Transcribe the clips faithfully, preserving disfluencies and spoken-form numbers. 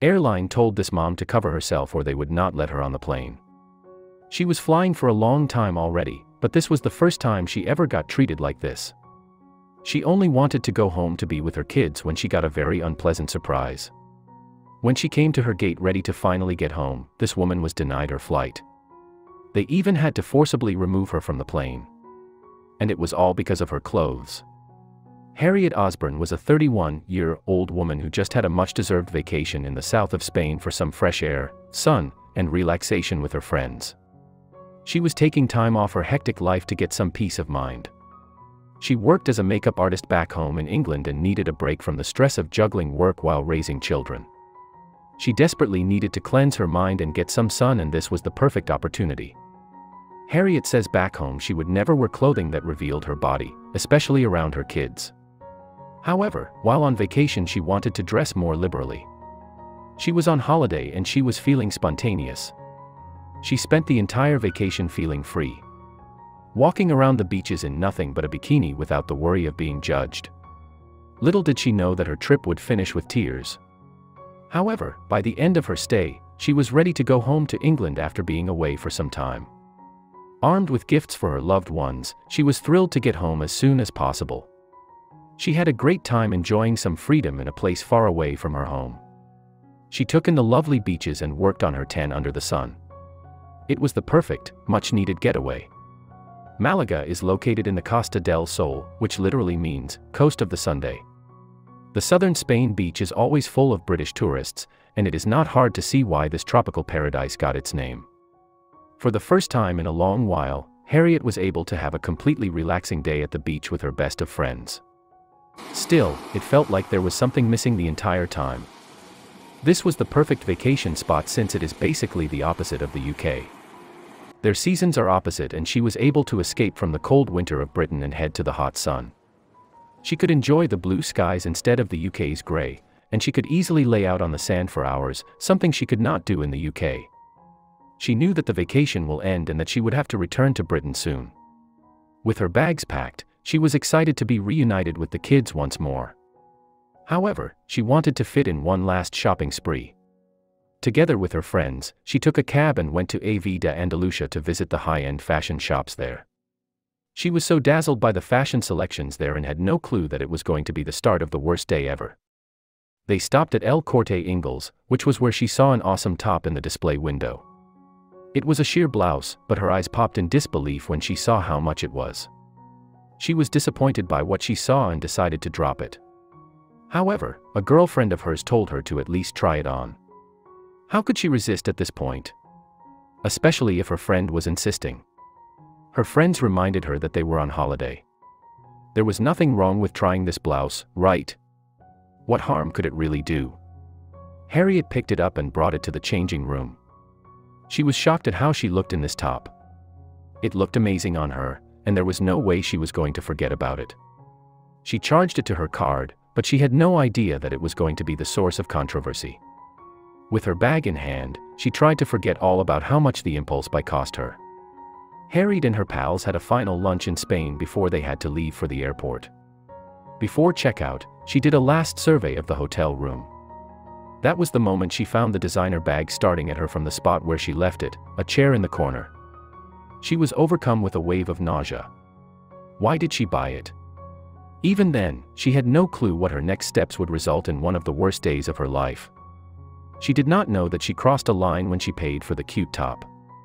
airline told this mom to cover herself or they would not let her on the plane. She was flying for a long time already, but this was the first time she ever got treated like this. She only wanted to go home to be with her kids when she got a very unpleasant surprise. When she came to her gate ready to finally get home, this woman was denied her flight. They even had to forcibly remove her from the plane. And it was all because of her clothes. Harriet Osborne was a thirty-one-year-old woman who just had a much-deserved vacation in the south of Spain for some fresh air, sun, and relaxation with her friends. She was taking time off her hectic life to get some peace of mind. She worked as a makeup artist back home in England and needed a break from the stress of juggling work while raising children. She desperately needed to cleanse her mind and get some sun, and this was the perfect opportunity. Harriet says back home she would never wear clothing that revealed her body, especially around her kids. However, while on vacation she wanted to dress more liberally. She was on holiday and she was feeling spontaneous. She spent the entire vacation feeling free. Walking around the beaches in nothing but a bikini without the worry of being judged. Little did she know that her trip would finish with tears. However, by the end of her stay, she was ready to go home to England after being away for some time. Armed with gifts for her loved ones, she was thrilled to get home as soon as possible. She had a great time enjoying some freedom in a place far away from her home. She took in the lovely beaches and worked on her tan under the sun. It was the perfect, much-needed getaway. Malaga is located in the Costa del Sol, which literally means, coast of the Sunday. The southern Spain beach is always full of British tourists, and it is not hard to see why this tropical paradise got its name. For the first time in a long while, Harriet was able to have a completely relaxing day at the beach with her best of friends. Still, it felt like there was something missing the entire time. This was the perfect vacation spot since it is basically the opposite of the U K. Their seasons are opposite, and she was able to escape from the cold winter of Britain and head to the hot sun. She could enjoy the blue skies instead of the U K's grey, and she could easily lay out on the sand for hours, something she could not do in the U K. She knew that the vacation will end and that she would have to return to Britain soon. With her bags packed, she was excited to be reunited with the kids once more. However, she wanted to fit in one last shopping spree. Together with her friends, she took a cab and went to Avda Andalusia to visit the high-end fashion shops there. She was so dazzled by the fashion selections there and had no clue that it was going to be the start of the worst day ever. They stopped at El Corte Inglés, which was where she saw an awesome top in the display window. It was a sheer blouse, but her eyes popped in disbelief when she saw how much it was. She was disappointed by what she saw and decided to drop it. However, a girlfriend of hers told her to at least try it on. How could she resist at this point? Especially if her friend was insisting. Her friends reminded her that they were on holiday. There was nothing wrong with trying this blouse, right? What harm could it really do? Harriet picked it up and brought it to the changing room. She was shocked at how she looked in this top. It looked amazing on her, and there was no way she was going to forget about it. She charged it to her card, but she had no idea that it was going to be the source of controversy. With her bag in hand, she tried to forget all about how much the impulse buy cost her. Harriet and her pals had a final lunch in Spain before they had to leave for the airport. Before checkout, she did a last survey of the hotel room. That was the moment she found the designer bag starting at her from the spot where she left it, a chair in the corner. She was overcome with a wave of nausea. Why did she buy it? Even then, she had no clue what her next steps would result in one of the worst days of her life. She did not know that she crossed a line when she paid for the cute top.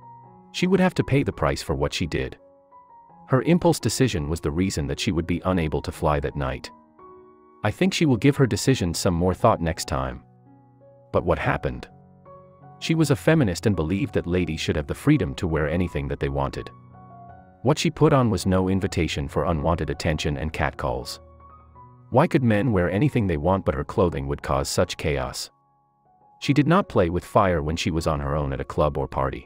She would have to pay the price for what she did. Her impulse decision was the reason that she would be unable to fly that night. I think she will give her decision some more thought next time. But what happened? She was a feminist and believed that ladies should have the freedom to wear anything that they wanted. What she put on was no invitation for unwanted attention and catcalls. Why could men wear anything they want, but her clothing would cause such chaos? She did not play with fire when she was on her own at a club or party.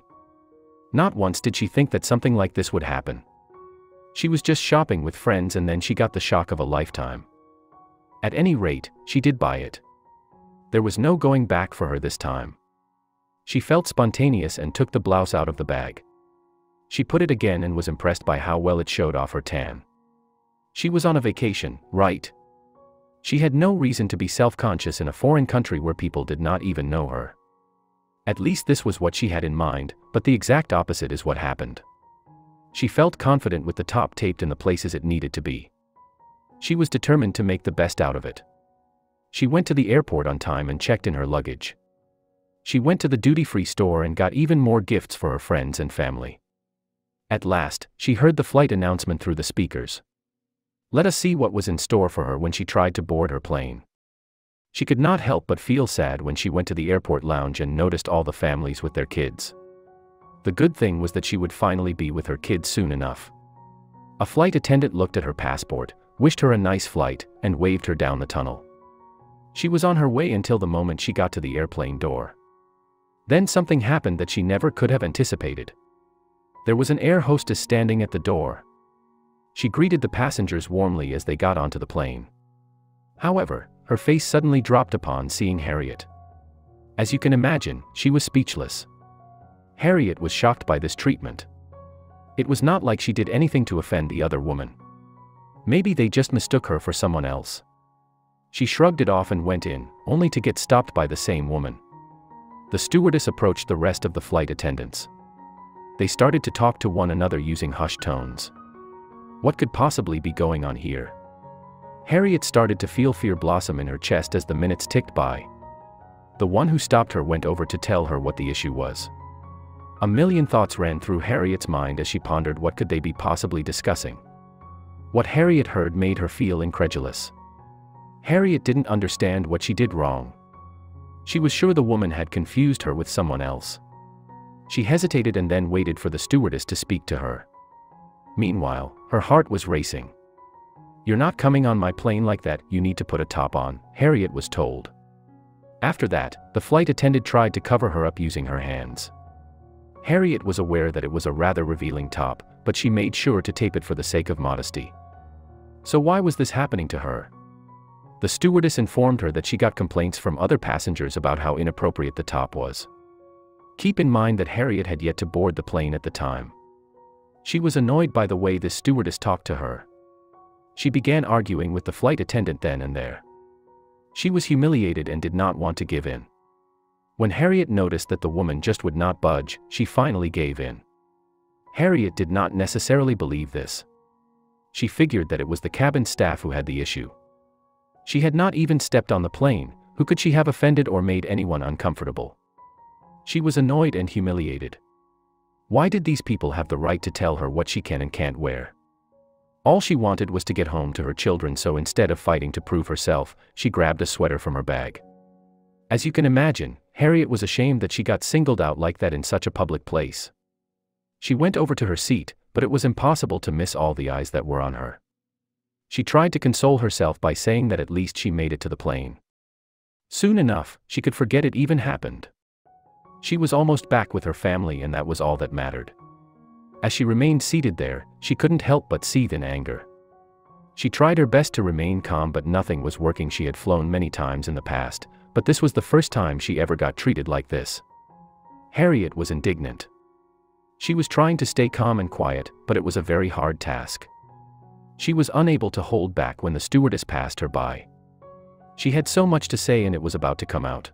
Not once did she think that something like this would happen. She was just shopping with friends and then she got the shock of a lifetime. At any rate, she did buy it. There was no going back for her this time. She felt spontaneous and took the blouse out of the bag. She put it again and was impressed by how well it showed off her tan. She was on a vacation, right? She had no reason to be self-conscious in a foreign country where people did not even know her. At least this was what she had in mind, but the exact opposite is what happened. She felt confident with the top taped in the places it needed to be. She was determined to make the best out of it. She went to the airport on time and checked in her luggage. She went to the duty-free store and got even more gifts for her friends and family. At last, she heard the flight announcement through the speakers. Let us see what was in store for her when she tried to board her plane. She could not help but feel sad when she went to the airport lounge and noticed all the families with their kids. The good thing was that she would finally be with her kids soon enough. A flight attendant looked at her passport, wished her a nice flight, and waved her down the tunnel. She was on her way until the moment she got to the airplane door. Then something happened that she never could have anticipated. There was an air hostess standing at the door. She greeted the passengers warmly as they got onto the plane. However, her face suddenly dropped upon seeing Harriet. As you can imagine, she was speechless. Harriet was shocked by this treatment. It was not like she did anything to offend the other woman. Maybe they just mistook her for someone else. She shrugged it off and went in, only to get stopped by the same woman. The stewardess approached the rest of the flight attendants. They started to talk to one another using hushed tones. What could possibly be going on here? Harriet started to feel fear blossom in her chest as the minutes ticked by. The one who stopped her went over to tell her what the issue was. A million thoughts ran through Harriet's mind as she pondered what could they be possibly discussing. What Harriet heard made her feel incredulous. Harriet didn't understand what she did wrong. She was sure the woman had confused her with someone else. She hesitated and then waited for the stewardess to speak to her. Meanwhile, her heart was racing. You're not coming on my plane like that, you need to put a top on, Harriet was told. After that, the flight attendant tried to cover her up using her hands. Harriet was aware that it was a rather revealing top, but she made sure to tape it for the sake of modesty. So why was this happening to her? The stewardess informed her that she got complaints from other passengers about how inappropriate the top was. Keep in mind that Harriet had yet to board the plane at the time. She was annoyed by the way this stewardess talked to her. She began arguing with the flight attendant then and there. She was humiliated and did not want to give in. When Harriet noticed that the woman just would not budge, she finally gave in. Harriet did not necessarily believe this. She figured that it was the cabin staff who had the issue. She had not even stepped on the plane, who could she have offended or made anyone uncomfortable? She was annoyed and humiliated. Why did these people have the right to tell her what she can and can't wear? All she wanted was to get home to her children, so instead of fighting to prove herself, she grabbed a sweater from her bag. As you can imagine, Harriet was ashamed that she got singled out like that in such a public place. She went over to her seat, but it was impossible to miss all the eyes that were on her. She tried to console herself by saying that at least she made it to the plane. Soon enough, she could forget it even happened. She was almost back with her family, and that was all that mattered. As she remained seated there, she couldn't help but seethe in anger. She tried her best to remain calm, but nothing was working. She had flown many times in the past, but this was the first time she ever got treated like this. Harriet was indignant. She was trying to stay calm and quiet, but it was a very hard task. She was unable to hold back when the stewardess passed her by. She had so much to say and it was about to come out.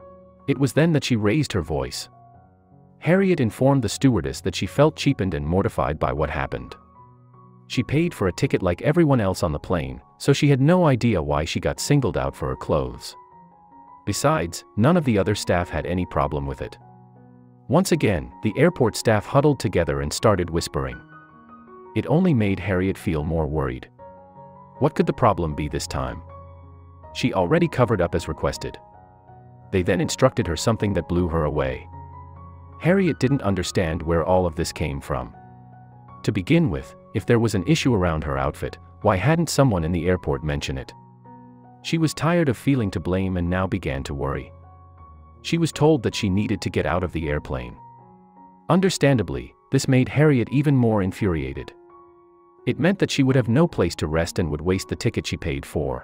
It was then that she raised her voice. Harriet informed the stewardess that she felt cheapened and mortified by what happened. She paid for a ticket like everyone else on the plane, so she had no idea why she got singled out for her clothes. Besides, none of the other staff had any problem with it. Once again, the airport staff huddled together and started whispering. It only made Harriet feel more worried. What could the problem be this time? She already covered up as requested. They then instructed her something that blew her away. Harriet didn't understand where all of this came from. To begin with, if there was an issue around her outfit, why hadn't someone in the airport mentioned it? She was tired of feeling to blame and now began to worry. She was told that she needed to get out of the airplane. Understandably, this made Harriet even more infuriated. It meant that she would have no place to rest and would waste the ticket she paid for.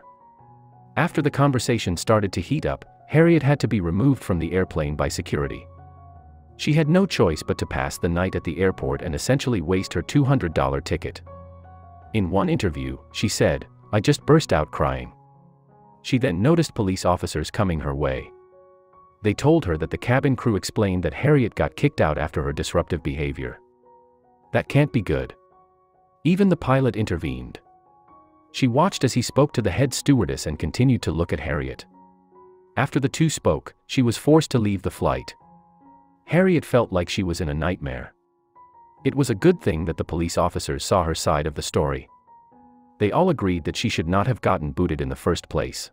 After the conversation started to heat up, Harriet had to be removed from the airplane by security. She had no choice but to pass the night at the airport and essentially waste her two hundred dollar ticket. In one interview, she said, "I just burst out crying. She then noticed police officers coming her way. They told her that the cabin crew explained that Harriet got kicked out after her disruptive behavior. That can't be good. Even the pilot intervened. She watched as he spoke to the head stewardess and continued to look at Harriet. After the two spoke, she was forced to leave the flight. Harriet felt like she was in a nightmare. It was a good thing that the police officers saw her side of the story. They all agreed that she should not have gotten booted in the first place.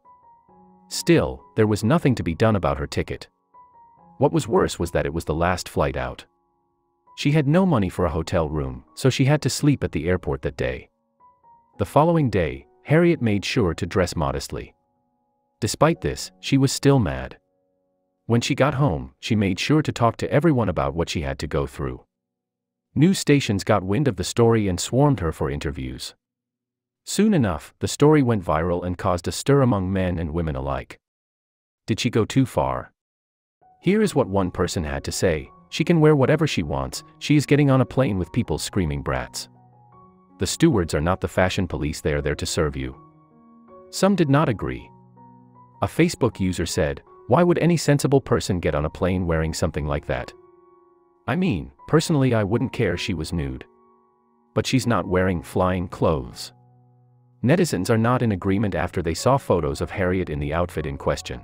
Still, there was nothing to be done about her ticket. What was worse was that it was the last flight out. She had no money for a hotel room, so she had to sleep at the airport that day. The following day, Harriet made sure to dress modestly. Despite this, she was still mad. When she got home, she made sure to talk to everyone about what she had to go through. News stations got wind of the story and swarmed her for interviews. Soon enough, the story went viral and caused a stir among men and women alike. Did she go too far? Here is what one person had to say: "She can wear whatever she wants, she is getting on a plane with people screaming brats. The stewards are not the fashion police, they are there to serve you." Some did not agree. A Facebook user said, "Why would any sensible person get on a plane wearing something like that? I mean, personally I wouldn't care she was nude. But she's not wearing flying clothes." Netizens are not in agreement after they saw photos of Harriet in the outfit in question.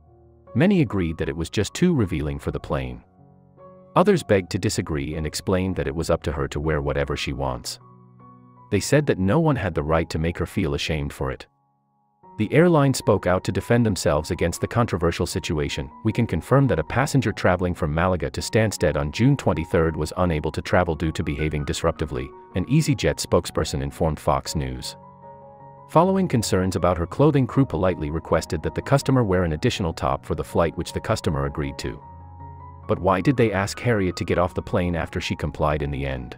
Many agreed that it was just too revealing for the plane. Others begged to disagree and explained that it was up to her to wear whatever she wants. They said that no one had the right to make her feel ashamed for it. The airline spoke out to defend themselves against the controversial situation. "We can confirm that a passenger traveling from Malaga to Stansted on June twenty-third was unable to travel due to behaving disruptively," an EasyJet spokesperson informed Fox News. Following concerns about her clothing, crew politely requested that the customer wear an additional top for the flight, which the customer agreed to. But why did they ask Harriet to get off the plane after she complied in the end?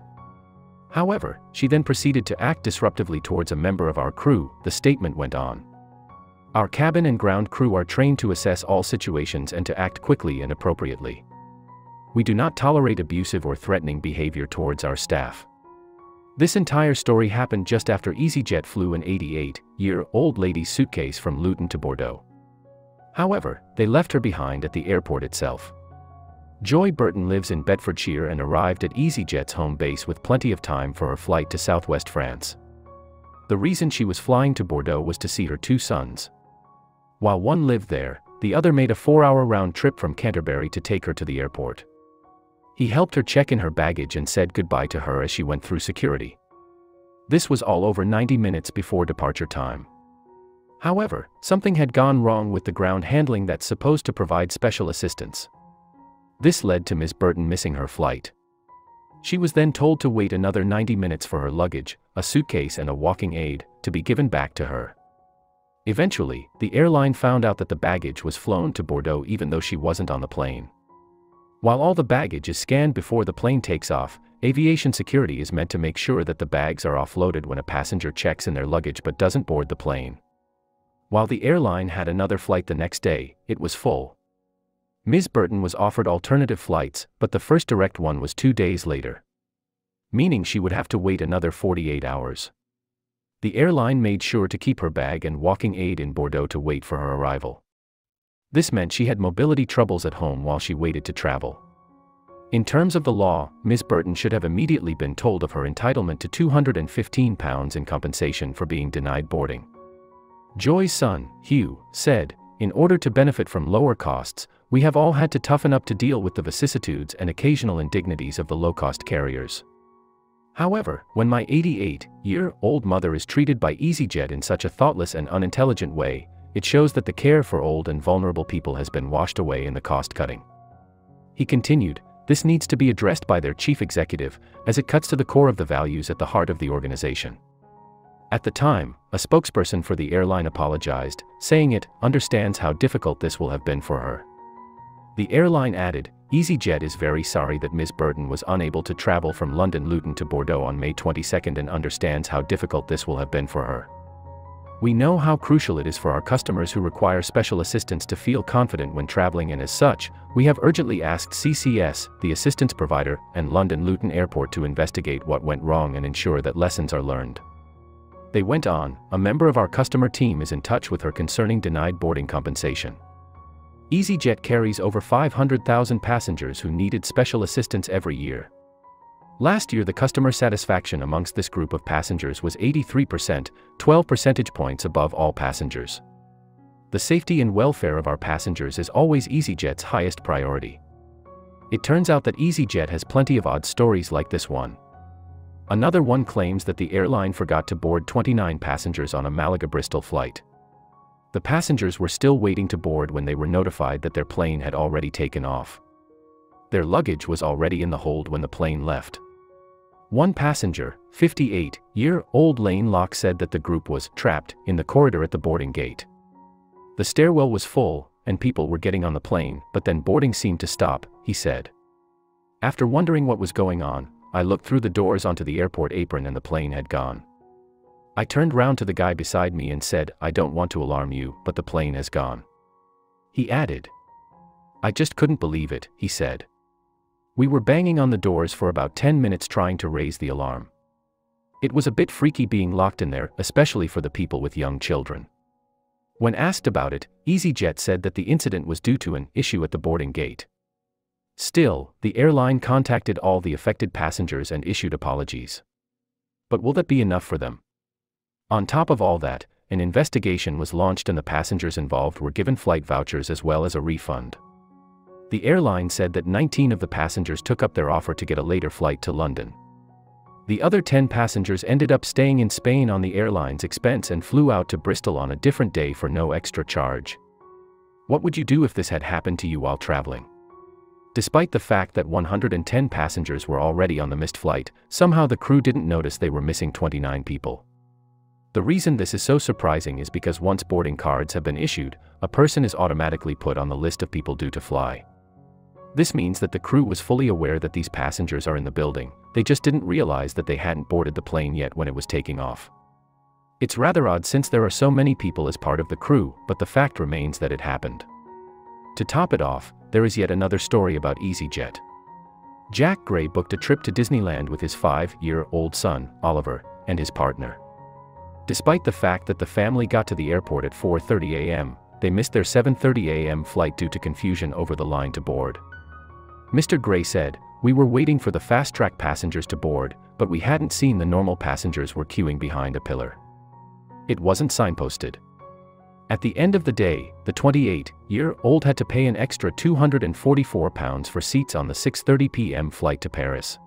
However, she then proceeded to act disruptively towards a member of our crew, the statement went on. "Our cabin and ground crew are trained to assess all situations and to act quickly and appropriately. We do not tolerate abusive or threatening behavior towards our staff." This entire story happened just after EasyJet flew an eighty-eight-year-old lady's suitcase from Luton to Bordeaux. However, they left her behind at the airport itself. Joy Burton lives in Bedfordshire and arrived at EasyJet's home base with plenty of time for her flight to southwest France. The reason she was flying to Bordeaux was to see her two sons. While one lived there, the other made a four-hour round trip from Canterbury to take her to the airport. He helped her check in her baggage and said goodbye to her as she went through security. This was all over ninety minutes before departure time. However, something had gone wrong with the ground handling that's supposed to provide special assistance. This led to Miz Burton missing her flight. She was then told to wait another ninety minutes for her luggage, a suitcase and a walking aid, to be given back to her. Eventually, the airline found out that the baggage was flown to Bordeaux even though she wasn't on the plane. While all the baggage is scanned before the plane takes off, aviation security is meant to make sure that the bags are offloaded when a passenger checks in their luggage but doesn't board the plane. While the airline had another flight the next day, it was full. Miz Burton was offered alternative flights, but the first direct one was two days later. Meaning she would have to wait another forty-eight hours. The airline made sure to keep her bag and walking aid in Bordeaux to wait for her arrival. This meant she had mobility troubles at home while she waited to travel. In terms of the law, Miz Burton should have immediately been told of her entitlement to two hundred fifteen pounds in compensation for being denied boarding. Joy's son, Hugh, said, "In order to benefit from lower costs, we have all had to toughen up to deal with the vicissitudes and occasional indignities of the low-cost carriers. However, when my eighty-eight-year-old mother is treated by EasyJet in such a thoughtless and unintelligent way, it shows that the care for old and vulnerable people has been washed away in the cost-cutting." He continued, "This needs to be addressed by their chief executive, as it cuts to the core of the values at the heart of the organization." At the time, a spokesperson for the airline apologized, saying it understands how difficult this will have been for her. The airline added, "EasyJet is very sorry that Miz Burton was unable to travel from London Luton to Bordeaux on May twenty-second and understands how difficult this will have been for her. We know how crucial it is for our customers who require special assistance to feel confident when traveling, and as such, we have urgently asked C C S, the assistance provider, and London Luton Airport to investigate what went wrong and ensure that lessons are learned." They went on, "A member of our customer team is in touch with her concerning denied boarding compensation. EasyJet carries over five hundred thousand passengers who needed special assistance every year. Last year the customer satisfaction amongst this group of passengers was eighty-three percent, twelve percentage points above all passengers. The safety and welfare of our passengers is always EasyJet's highest priority." It turns out that EasyJet has plenty of odd stories like this one. Another one claims that the airline forgot to board twenty-nine passengers on a Malaga-Bristol flight. The passengers were still waiting to board when they were notified that their plane had already taken off. Their luggage was already in the hold when the plane left. One passenger, fifty-eight-year-old Lane Locke, said that the group was trapped in the corridor at the boarding gate. The stairwell was full, and people were getting on the plane, but then boarding seemed to stop, he said. "After wondering what was going on, I looked through the doors onto the airport apron and the plane had gone. I turned round to the guy beside me and said, 'I don't want to alarm you, but the plane has gone.'" He added. "I just couldn't believe it," he said. "We were banging on the doors for about ten minutes trying to raise the alarm. It was a bit freaky being locked in there, especially for the people with young children." When asked about it, EasyJet said that the incident was due to an issue at the boarding gate. Still, the airline contacted all the affected passengers and issued apologies. But will that be enough for them? On top of all that, an investigation was launched and the passengers involved were given flight vouchers as well as a refund. The airline said that nineteen of the passengers took up their offer to get a later flight to London. The other ten passengers ended up staying in Spain on the airline's expense and flew out to Bristol on a different day for no extra charge. What would you do if this had happened to you while traveling? Despite the fact that one hundred ten passengers were already on the missed flight, somehow the crew didn't notice they were missing twenty-nine people. The reason this is so surprising is because once boarding cards have been issued, a person is automatically put on the list of people due to fly. This means that the crew was fully aware that these passengers are in the building, they just didn't realize that they hadn't boarded the plane yet when it was taking off. It's rather odd since there are so many people as part of the crew, but the fact remains that it happened. To top it off, there is yet another story about EasyJet. Jack Gray booked a trip to Disneyland with his five-year-old son, Oliver, and his partner. Despite the fact that the family got to the airport at four thirty a m, they missed their seven thirty a m flight due to confusion over the line to board. Mister Gray said, "We were waiting for the fast-track passengers to board, but we hadn't seen the normal passengers were queuing behind a pillar. It wasn't signposted." At the end of the day, the twenty-eight-year-old had to pay an extra two hundred forty-four pounds for seats on the six thirty p m flight to Paris.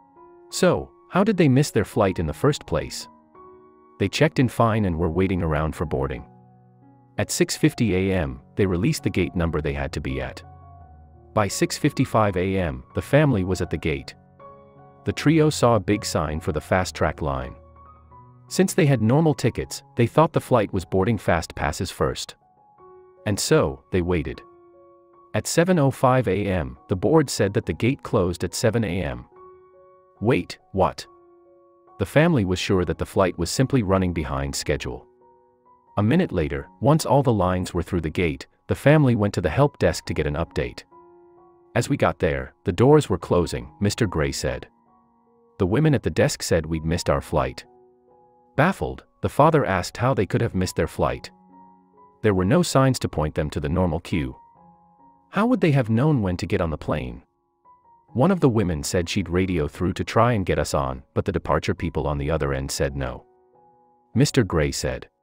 So, how did they miss their flight in the first place? They checked in fine and were waiting around for boarding. At six fifty a m, they released the gate number they had to be at. By six fifty-five a m, the family was at the gate. The trio saw a big sign for the fast-track line. Since they had normal tickets, they thought the flight was boarding fast passes first. And so, they waited. At seven oh five a m, the board said that the gate closed at seven a m Wait, what? The family was sure that the flight was simply running behind schedule. A minute later, once all the lines were through the gate, the family went to the help desk to get an update. "As we got there, the doors were closing," Mister Gray said. "The women at the desk said we'd missed our flight." Baffled, the father asked how they could have missed their flight. There were no signs to point them to the normal queue. How would they have known when to get on the plane? One of the women said she'd radio through to try and get us on, but the departure people on the other end said no. Mister Gray said,